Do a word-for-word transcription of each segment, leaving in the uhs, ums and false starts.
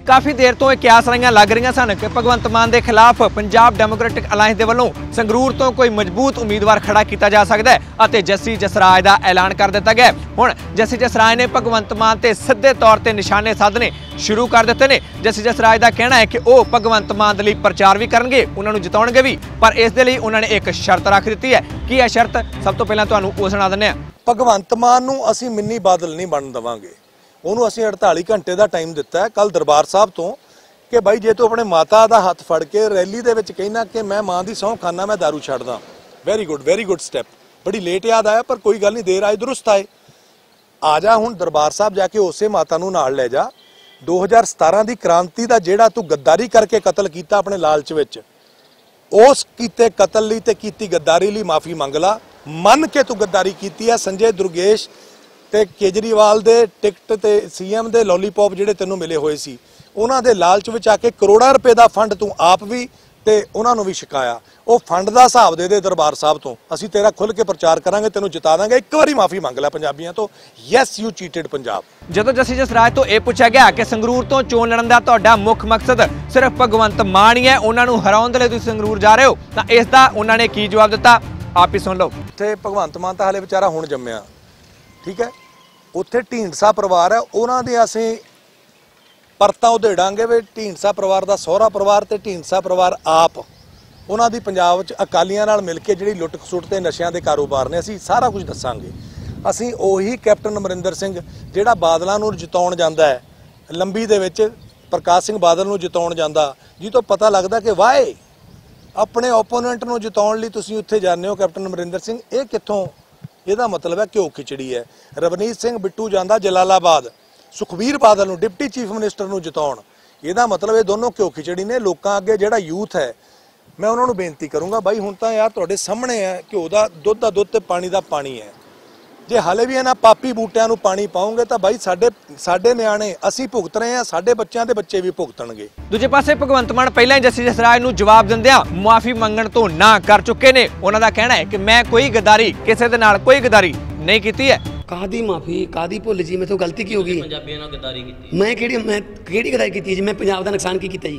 काफ़ी देर तो कियास रहियां लग रही सन कि भगवंत मान के खिलाफ पंजाब डेमोक्रेटिक अलायंस के वलों संगरूर तो कोई मजबूत उम्मीदवार खड़ा किया जा सकता है। जस्सी जसराज का ऐलान कर दिता गया। हुण जस्सी जसराज ने भगवंत मान से सीधे तौर पर निशाने साधने शुरू कर दिते ने। जस्सी जसराज का कहना है कि वह भगवंत मान के लिए प्रचार भी करेंगे, उन्होंने जिताउणगे भी, पर इस दे लई उन्होंने एक शर्त रख दी है। की है शर्त? सब तो पहले तुहानूं वो सुणा दिंदे आ। भगवंत मान नूं असीं मिन्नी बादल नहीं बन देवांगे। उन्होंने असीं अड़ताली घंटे का टाइम दिता है कल दरबार साहब तो कि भाई जे तू अपने माता का हथ फड़ के रैली दे विच कहना कि मैं मां की सौं खाना, मैं दारू छड्डदा, very good very good step. बड़ी लेट याद आया पर कोई गल नहीं, देर आए दुरुस्त आए। आ जा हुण दरबार साहब जाके उसे माता नूं नाल ले जा। दो हज़ार सतारह की क्रांति का जिहड़ा तू गद्दारी करके कतल किया अपने लालच विच, उस कीते कतल लई ते कीती गद्दारी लई माफ़ी मंग ला। मन के तू गद्दारी की है। संजय दुर्गेश ते केजरीवाल दे टिकट ते सीएम दे लॉलीपॉप जिहड़े तैनूं मिले होए सी, उन्हां दे लालच विच आके करोड़ां रुपए दा फंड तू आप भी ते उन्हां नूं भी छकाया। वो फंड दा हिसाब दे दे दरबार साहब तो, असीं तेरा खुल के प्रचार करांगे, तैनूं जिता दांगे। एक वारी माफ़ी मंग लै पंजाबियां तो, यस यू चीटेड पंजाब। जदों जस्सी जसराज तो यह पूछा गया कि संगरूर तो चोण लड़न का तुहाडा मुख मकसद सिर्फ भगवंत मान ही है, उन्हां नूं हराउण दे लई तुसीं संगरूर जा रहे हो, तां इसदा उन्हां ने की जवाब दिता, आप ही सुन लो। उत्थे भगवंत मान तां हले बेचारा हुण जम्मिया, ठीक है। उत्थे ढींडसा परिवार है, उन्हां दे असीं परतां उधेड़ांगे वे ढींडसा परिवार का सहुरा परिवार ते ढींडसा परिवार आप उन्हां दी पंजाब च अकालियां नाल मिल के जिहड़ी लुੱਟ खसुੱਟ ते नशिਆਂ दे कारोबार ने, असीं सारा कुछ दस्सांगे। असीं ओही कैप्टन अमरिंदर सिंह जिहड़ा बादलां नूं जिताउण जांदा है, लंबी दे विच प्रकाश सिंह बादल नूं जिताउण जांदा, जी तो पता लगदा कि वाए अपने ओपोनेंट नूं जिताउण लई तुसीं उत्थे जांदे हो कैप्टन अमरिंदर सिंह, ये कित्थों? ਇਹਦਾ मतलब है घ्यो खिचड़ी है। रवनीत सिंह बिट्टू जांदा जलालाबाद सुखबीर बादल नूं डिप्टी चीफ मिनिस्टर नूं जिताउण, ਇਹਦਾ मतलब ये दोनों घ्यो खिचड़ी ने। लोकां अगे जिहड़ा यूथ है, मैं उन्हां नूं बेनती करूँगा भाई हुण तां यार तुहाडे सामने है, घ्यो दा दुੱਧ दा दुੱਧ ते पानी दा पानी है। जे हाले भी इन्हां पापी बूटिਆਂ ਨੂੰ पानी पाओगे तो भाई साडे साडे ਨਿਆਣੇ ਅਸੀਂ भुगत रहे हैं, साडे बच्चों के बच्चे भी भुगतणगे। दूजे पासे भगवंत मान पहले ही जस्सी जसराज नूं जवाब दिंदिआं मुआफ़ी मंगण तो ना कर चुके ने। उन्हां दा कहना है कि मैं कोई गद्दारी किसी दे नाल कोई गद्दारी नहीं कीती है। कादी माफ़ी कादी भुल जी, मैं तो गलती की होगी, पंजाबियों नाल गद्दारी कीती। मैं किहड़ी मैं किहड़ी गद्दारी कीती जी? मैं पंजाब दा नुकसान की कीता जी?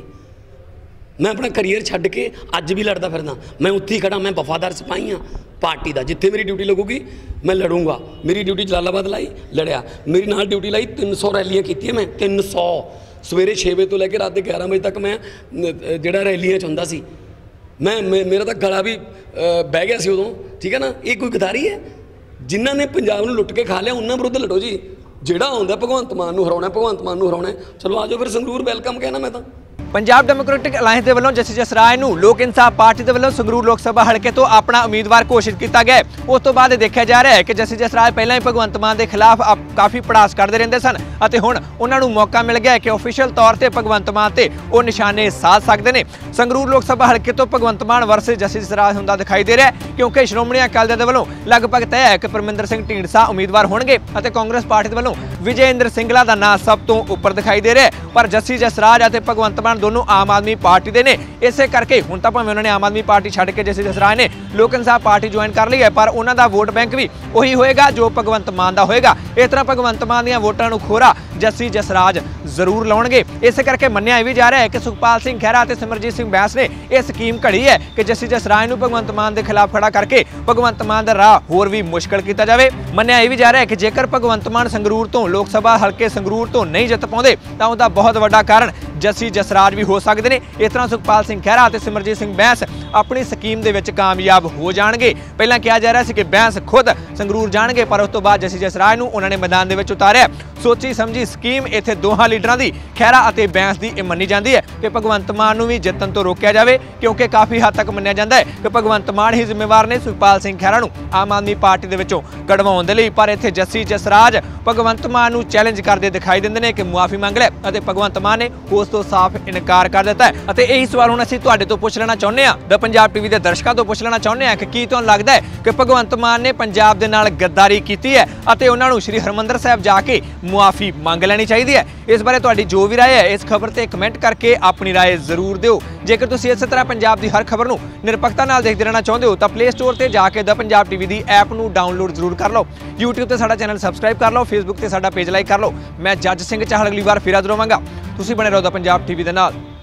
मैं अपना करियर छड्ड के अज भी लड़दा फिरदा, मैं उत्थे ही खड़ा। मैं वफादार सिपाही हाँ पार्टी का, जिथे मेरी ड्यूटी लगूगी मैं लड़ूंगा। मेरी ड्यूटी जलालाबाद लाई, लड़िया। मेरी नाल ड्यूटी लाई, तीन सौ रैलियां कीतियां मैं, तीन सौ सवेरे छे बजे तो लैके रात के ग्यारह बजे तक मैं जिहड़ा रैलियां च हुंदा सी। मैं मेरा तो गला भी बह गया सी उदों, ठीक है ना। ये कोई गद्दारी है? जिन्हां ने पंजाब नूं लुੱਟ के खा लिया उन्हां विरुद्ध लड़ो जी। जिहड़ा आउंदा भगवंत मान नूं हराउणा, भगवंत मान नूं हराउणा, चलो आ जाओ फिर संगरूर वेलकम कहना मैं तो। पंजाब डेमोक्रेटिक अलायंस के वलों जस्सी जसराज नूं लोक इंसाफ पार्टी के वलों संगरूर लोक सभा हल्के तो अपना उम्मीदवार घोषित किया गया। उस तो बाद देखा जा रहा है कि जस्सी जसराज पहले ही भगवंत मान के खिलाफ काफ़ी पड़ास करते रहते सन, और हुण उन्हां नूं मौका मिल गया कि ऑफिशियल तौर पर भगवंत मान से वो निशाने साध सकते हैं। संगरूर लोक सभा हल्के तो भगवंत मान वर्सेस जस्सी जसराज हुंदा दिखाई दे रहा है, क्योंकि श्रोमणी अकाली दल दे वलों लगभग तय है कि परमिंदर सिंह ढींडसा उम्मीदवार होणगे और कांग्रेस पार्टी के वलों विजय इंद्र सिंगला का नाम सब तो उपर दिखाई दे रहा है। पर जस्सी जसराज और भगवंत मान दोनों आम आदमी पार्टी दे ने, इसे करके हुण तां भावें उन्होंने आम आदमी पार्टी छड्ड के जस्सी जसराज ने लोक इंसाफ पार्टी ज्वाइन कर ली है, पर उन्हों का वोट बैंक भी उही होएगा जो भगवंत मान का होएगा। इस तरह भगवंत मान दियां वोटां नूं खोरा जस्सी जसराज जरूर लाउणगे। इस करके मन्निया भी जा रहा है कि सुखपाल सिंह खैरा और सिमरजीत सिंह बैंस ने यह स्कीम घड़ी है कि जस्सी जसराज नूं भगवंत मान के खिलाफ खड़ा करके भगवंत मान का राह होर भी मुश्किल किया जाए। मन्निया भी जा रहा है कि जेकर भगवंत मान संगरूर तो लोक सभा हल्के संगरूर तो नहीं जित पाउंदे तां उहदा बहुत वड्डा कारण जस्सी जसराज भी हो सकते हैं। इस तरह सुखपाल सिंह खैरा और सिमरजीत सिंह बैंस अपनी स्कीम दे विच कामयाब हो जाएंगे। पहला कहा जा रहा है कि बैंस खुद संगरूर जाएंगे, पर उस तो बाद जस्सी जसराज नूं उन्होंने मैदान दे विच उतारिया। सोची समझी स्कीम इत्थे दोहां लीडरां दी खैरा और बैंस की मन्नी जाती है कि भगवंत मान नूं भी जितन तो रोकया जाए, क्योंकि काफ़ी हद तक मन्निया जाता है कि भगवंत मान ही जिम्मेवार ने सुखपाल सिंह खैरा नूं आम आदमी पार्टी दे विचों कढवाउण दे लई। पर इत्थे जस्सी जसराज भगवंत मान नूं चैलेंज करते दिखाई दिंदे ने कि मुआफ़ी मंग लै, अते भगवंत मान ने उस तो साफ इनकार कर दिता है। यही सवाल हुण असीं तुहाडे तो पुछ लेना चाहुंदे हां। द ਪੰਜਾਬ ਟੀਵੀ ਦੇ ਦਰਸ਼ਕਾਂ ਤੋਂ ਪੁੱਛ ਲੈਣਾ ਚਾਹੁੰਦੇ ਹਾਂ ਕਿ ਕੀ ਤੁਹਾਨੂੰ ਲੱਗਦਾ ਹੈ ਕਿ ਭਗਵੰਤ ਮਾਨ ਨੇ ਪੰਜਾਬ ਦੇ ਨਾਲ ਗੱਦਾਰੀ ਕੀਤੀ ਹੈ ਅਤੇ ਉਹਨਾਂ ਨੂੰ ਸ਼੍ਰੀ ਹਰਿਮੰਦਰ ਸਾਹਿਬ ਜਾ ਕੇ ਮੁਆਫੀ ਮੰਗ ਲੈਣੀ ਚਾਹੀਦੀ ਹੈ। ਇਸ ਬਾਰੇ ਤੁਹਾਡੀ ਜੋ ਵੀ ਰਾਏ ਹੈ ਇਸ ਖਬਰ ਤੇ ਕਮੈਂਟ ਕਰਕੇ ਆਪਣੀ ਰਾਏ ਜ਼ਰੂਰ ਦਿਓ। ਜੇਕਰ ਤੁਸੀਂ ਇਸੇ ਤਰ੍ਹਾਂ ਪੰਜਾਬ ਦੀ ਹਰ ਖਬਰ ਨੂੰ ਨਿਰਪੱਖਤਾ ਨਾਲ ਦੇਖਦੇ ਰਹਿਣਾ ਚਾਹੁੰਦੇ ਹੋ ਤਾਂ ਪਲੇ ਸਟੋਰ ਤੇ ਜਾ ਕੇ ਦ ਪੰਜਾਬ ਟੀਵੀ ਦੀ ਐਪ ਨੂੰ ਡਾਊਨਲੋਡ ਜ਼ਰੂਰ ਕਰ ਲਓ। YouTube ਤੇ ਸਾਡਾ ਚੈਨਲ ਸਬਸਕ੍ਰਾਈਬ ਕਰ ਲਓ। Facebook ਤੇ ਸਾਡਾ ਪੇਜ ਲਾਈਕ ਕਰ ਲਓ। ਮੈਂ ਜੱਜ ਸਿੰਘ ਚਾਹਲ ਅਗਲੀ ਵਾਰ ਫਿਰ ਹਾਜ਼ਰ ਹੋਵਾਂਗਾ। ਤੁਸੀਂ ਬਣੇ ਰਹੋ ਦ ਪੰਜਾਬ ਟੀਵੀ ਦੇ ਨਾਲ।